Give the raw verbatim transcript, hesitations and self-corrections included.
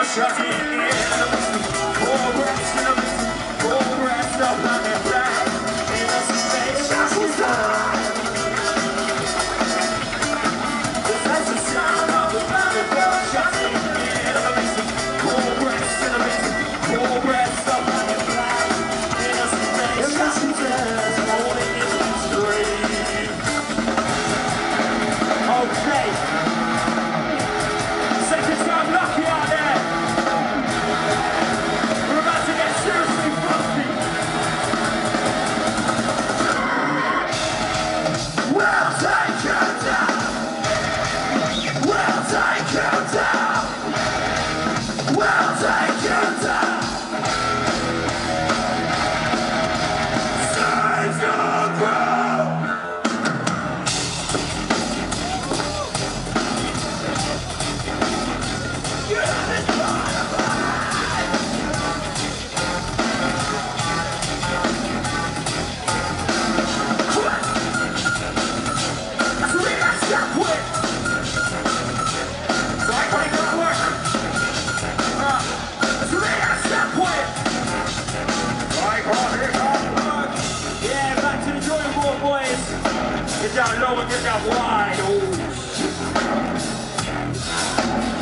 shut it in. Four breaths in a minute, four breaths up on the back. In a space, just was done. That's the sound of the battle gun. Shut it in a minute, four breaths in a minute, four breaths up on the back. In a space, just was done. Falling in the stream. Okay. Second time lucky out there. We're about to get seriously frosty. We'll take you down. We'll take you down. We'll take you down. Save your ground. Get down low and get down wide. Oh.